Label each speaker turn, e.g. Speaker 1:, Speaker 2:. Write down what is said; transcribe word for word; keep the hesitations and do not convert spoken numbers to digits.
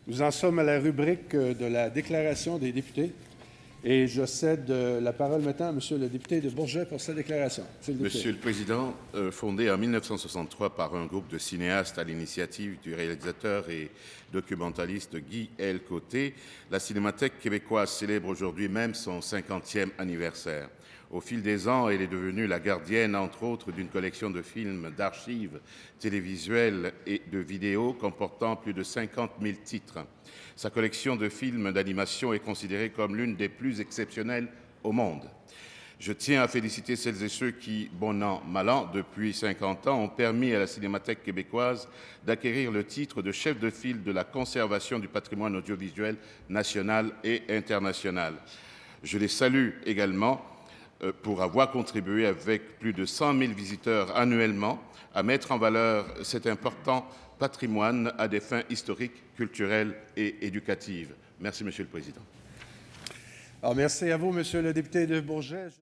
Speaker 1: Nous en sommes à la rubrique de la déclaration des députés. Et je cède la parole maintenant à Monsieur le député de Bourget pour sa déclaration. Monsieur le,
Speaker 2: Monsieur le Président, euh, fondé en mille neuf cent soixante-trois par un groupe de cinéastes à l'initiative du réalisateur et documentaliste Guy L. Côté, la Cinémathèque québécoise célèbre aujourd'hui même son cinquantième anniversaire. Au fil des ans, elle est devenue la gardienne, entre autres, d'une collection de films, d'archives télévisuelles et de vidéos comportant plus de cinquante mille titres. Sa collection de films d'animation est considérée comme l'une des plus exceptionnelles au monde. Je tiens à féliciter celles et ceux qui, bon an, mal an, depuis cinquante ans, ont permis à la Cinémathèque québécoise d'acquérir le titre de chef de file de la conservation du patrimoine audiovisuel national et international. Je les salue également pour avoir contribué avec plus de cent mille visiteurs annuellement à mettre en valeur cet important patrimoine à des fins historiques, culturelles et éducatives. Merci, Monsieur le Président.
Speaker 1: Alors, merci à vous, Monsieur le député de Bourget.